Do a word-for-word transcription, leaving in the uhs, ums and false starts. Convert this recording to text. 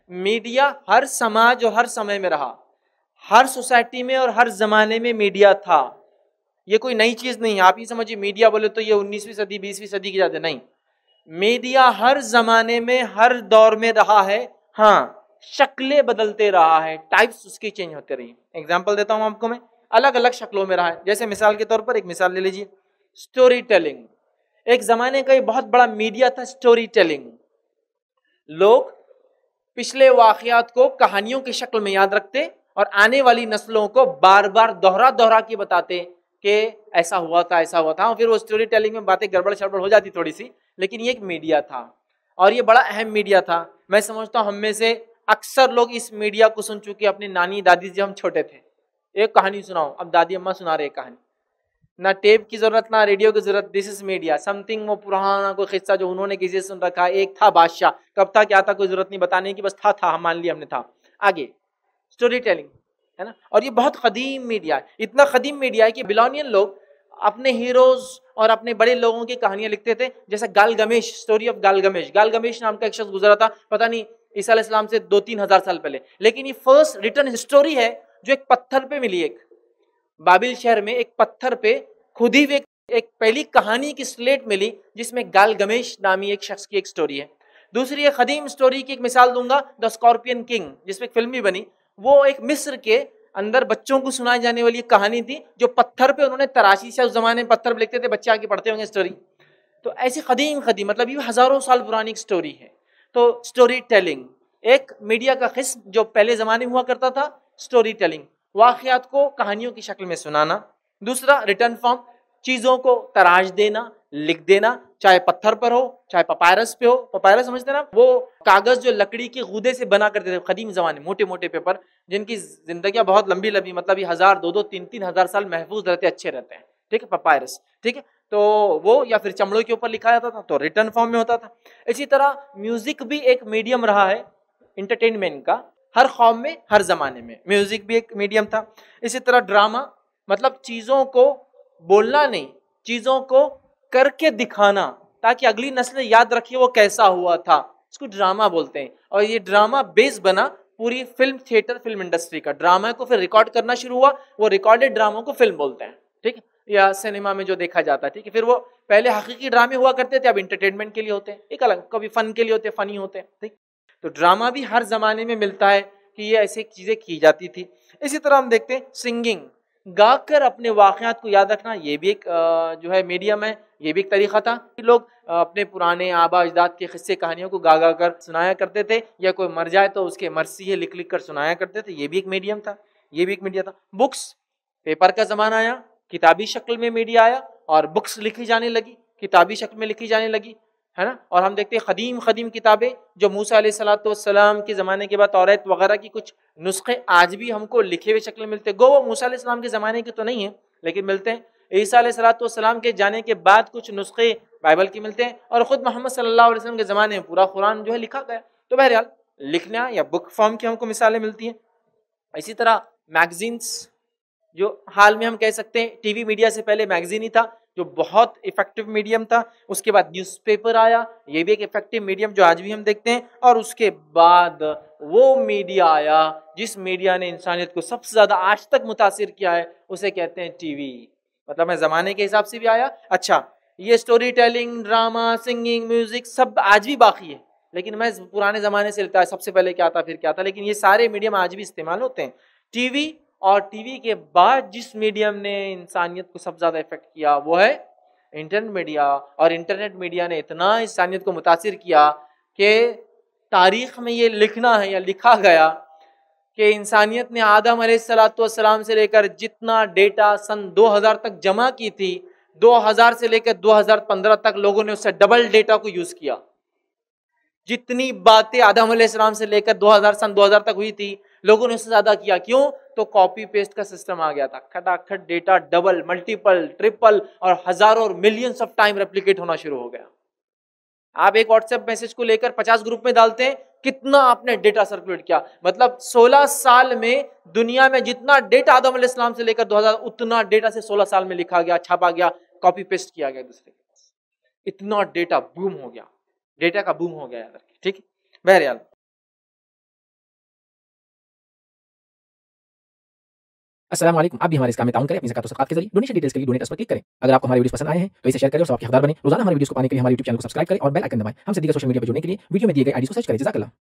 Media हर समाज और हर समय में रहा, हर सोसाइटी में और हर जमाने में मीडिया था। ये कोई नई चीज नहीं है। आप ये समझिए मीडिया बोले तो ये उन्नीसवीं सदी बीसवीं सदी की ज्यादा नहीं, मीडिया हर जमाने में हर दौर में रहा है। हाँ, शक्लें बदलते रहा है, टाइप्स उसकी चेंज होते रही। एग्जाम्पल देता हूं आपको मैं, अलग अलग शक्लों में रहा है। जैसे मिसाल के तौर पर एक मिसाल ले लीजिए, स्टोरी टेलिंग। एक जमाने का ये बहुत बड़ा मीडिया था स्टोरी टेलिंग। लोग पिछले वाकयात को कहानियों की शक्ल में याद रखते और आने वाली नस्लों को बार बार दोहरा दोहरा के बताते कि ऐसा हुआ था ऐसा हुआ था। और फिर वो स्टोरी टेलिंग में बातें गड़बड़ शड़बड़ हो जाती थोड़ी सी, लेकिन ये एक मीडिया था और ये बड़ा अहम मीडिया था। मैं समझता हूँ हम में से अक्सर लोग इस मीडिया को सुन चुके अपनी नानी दादी जब हम छोटे थे। एक कहानी सुनाओ, अब दादी अम्मा सुना रहे कहानी, ना टेप की जरूरत ना रेडियो की जरूरत, दिस इज मीडिया। समथिंग वो पुराना कोई किस्सा जो उन्होंने किसी से सुन रखा, एक था बादशाह, कब था क्या था कोई जरूरत नहीं बताने की, बस था था हम मान लिया हमने था। आगे स्टोरी टेलिंग है ना, और ये बहुत कदीम मीडिया है, इतना कदीम मीडिया है कि बिलोनियन लोग अपने हीरोज और अपने बड़े लोगों की कहानियां लिखते थे। जैसे गालगमेश, स्टोरी ऑफ गालगमेश। गालगमेश नाम का एक शख्स गुजरा था, पता नहीं ईसा अलैहिस्सलाम से दो तीन हजार साल पहले, लेकिन ये फर्स्ट रिटन स्टोरी है जो एक पत्थर पे मिली। एक बाबिल शहर में एक पत्थर पे खुदी हुई एक पहली कहानी की स्लेट मिली जिसमें गालगमेश नामी एक शख्स की एक स्टोरी है। दूसरी एक कदीम स्टोरी की एक मिसाल दूंगा, द स्कॉर्पियन किंग, जिसमें एक फिल्म भी बनी। वो एक मिस्र के अंदर बच्चों को सुनाई जाने वाली एक कहानी थी जो पत्थर पे उन्होंने तराशी से, उस जमाने में पत्थर पे लिखते थे, बच्चे आके पढ़ते होंगे स्टोरी। तो ऐसी कदीम कदीम मतलब ये हजारों साल पुरानी एक स्टोरी है। तो स्टोरी टेलिंग एक मीडिया का किस्म जो पहले जमाने में हुआ करता था, स्टोरी टेलिंग, वाकयात को कहानियों की शक्ल में सुनाना। दूसरा रिटर्न फॉर्म, चीजों को तराश देना, लिख देना, चाहे पत्थर पर हो चाहे पपायरस पे हो। पपायरस समझते ना, वो कागज जो लकड़ी के गूदे से बना करते थे कदीम जमाने, मोटे मोटे पेपर जिनकी जिंदगियां बहुत लंबी लंबी, मतलब ये हजार दो दो तीन तीन हजार साल महफूज रहते, अच्छे रहते हैं, ठीक है, पपायरस, ठीक है। तो वो या फिर चमड़ों के ऊपर लिखा जाता था, तो रिटर्न फॉर्म में होता था। इसी तरह म्यूजिक भी एक मीडियम रहा है इंटरटेनमेंट का, हर कौम में हर जमाने में म्यूजिक भी एक मीडियम था। इसी तरह ड्रामा, मतलब चीजों को बोलना नहीं, चीजों को करके दिखाना ताकि अगली नस्ल याद रखे वो कैसा हुआ था, इसको ड्रामा बोलते हैं। और ये ड्रामा बेस बना पूरी फिल्म थिएटर फिल्म इंडस्ट्री का। ड्रामा को फिर रिकॉर्ड करना शुरू हुआ, वो रिकॉर्डेड ड्रामा को फिल्म बोलते हैं, ठीक है, या सिनेमा में जो देखा जाता है, ठीक है। फिर वो पहले हकीकी ड्रामे हुआ करते थे, अब इंटरटेनमेंट के लिए होते हैं, एक अलग, कभी फन के लिए होते हैं, फनी होते हैं, ठीक। तो ड्रामा भी हर जमाने में मिलता है कि ये ऐसी चीजें की जाती थी। इसी तरह हम देखते हैं सिंगिंग, गाकर अपने वाकयात को याद रखना, ये भी एक जो है मीडियम है, ये भी एक तरीका था। लोग अपने पुराने आबा अजदाद के किस्से कहानियों को गा गा कर सुनाया करते थे, या कोई मर जाए तो उसके मरसी है लिख लिख कर सुनाया करते थे, ये भी एक मीडियम था, ये भी एक मीडिया था। बुक्स, पेपर का जमाना आया, किताबी शक्ल में मीडिया आया और बुक्स लिखी जाने लगी, किताबी शक्ल में लिखी जाने लगी, है ना। और हम देखते हैं कदीम कदीम किताबें जो मूसा अलैहिस्सलाम के ज़माने के बाद तौरात वगैरह की कुछ नुस्खे आज भी हमको लिखे हुए शक्ल में मिलते हैं। गो वो मूसा अलैहिस्सलाम के ज़माने के तो नहीं है, लेकिन मिलते हैं। ईसा अलैहिस्सलाम के जाने के बाद कुछ नुस्खे बाइबल के मिलते हैं, और ख़ुद मोहम्मद सल्लल्लाहु अलैहि वसल्लम के ज़माने में पूरा कुरान जो है लिखा गया। तो बहरहाल लिखना या बुक फॉर्म की हमको मिसालें मिलती हैं। इसी तरह मैगजीन्स, जो हाल में हम कह सकते हैं टीवी मीडिया से पहले मैगजीन ही था जो बहुत इफेक्टिव मीडियम था। उसके बाद न्यूज़पेपर आया, ये भी एक इफेक्टिव मीडियम जो आज भी हम देखते हैं। और उसके बाद वो मीडिया आया जिस मीडिया ने इंसानियत को सबसे ज्यादा आज तक मुतासिर किया है, उसे कहते हैं टीवी। मतलब मैं जमाने के हिसाब से भी आया। अच्छा, ये story telling, drama, singing, music सब आज भी बाकी है, लेकिन मैं पुराने जमाने से लेता है सबसे पहले क्या था फिर क्या था, लेकिन ये सारे मीडियम आज भी इस्तेमाल होते हैं। टीवी और टीवी के बाद जिस मीडियम ने इंसानियत को सबसे ज़्यादा इफेक्ट किया वो है इंटरनेट मीडिया। और इंटरनेट मीडिया ने इतना इंसानियत को मुतासिर किया कि तारीख में ये लिखना है या लिखा गया कि इंसानियत ने आदम अलैहिस्सलाम से लेकर जितना डेटा सन दो हज़ार तक जमा की थी, दो हज़ार से लेकर दो हज़ार पंद्रह तक लोगों ने उससे डबल डेटा को यूज किया। जितनी बातें आदम अलैहिस्सलाम से लेकर दो हज़ार सन दो हज़ार तक हुई थी, लोगों ने उससे ज्यादा किया। क्यों? तो कॉपी पेस्ट का सिस्टम आ गया था। खटाखट डेटा डबल, मल्टीपल, ट्रिपल और हजारों और मिलियंस ऑफ टाइम रेप्लिकेट होना शुरू हो गया। आप एक व्हाट्सएप मैसेज को लेकर पचास ग्रुप में डालते हैं, कितना आपने डेटा सर्कुलेट किया। मतलब सोलह साल में दुनिया में जितना डेटा आदम अलैहिस्सलाम से लेकर दो हज़ार, उतना डेटा से सोलह साल में लिखा गया, छापा गया, कॉपी पेस्ट किया गया दूसरे के पास। इतना डेटा बूम हो गया, डेटा का बूम हो गया याद रखिए, ठीक है। बहरहाल अस्सलाम वालेकुम। आप भी हमारे इस काम में ताउन करें अपनी ज़कात और सदक़ात के ज़रिए। डोनेशन डिटेल्स के लिए डोनेट पर क्लिक करें। अगर आपको हमारे वीडियोस पसंद आए हैं तो इसे शेयर करें और सबके हकदार बने। रोजाना हमारे वीडियोस को पाने के लिए हमारे यूट्यूब चैनल को सब्सक्राइब करें और बेल आइकन दबाएं। हम सिद्दीक़ा सोशल मीडिया पर जुड़ने के लिए वीडियो में दिए गए आईडी को सर्च करें। जज़ाकल्लाह।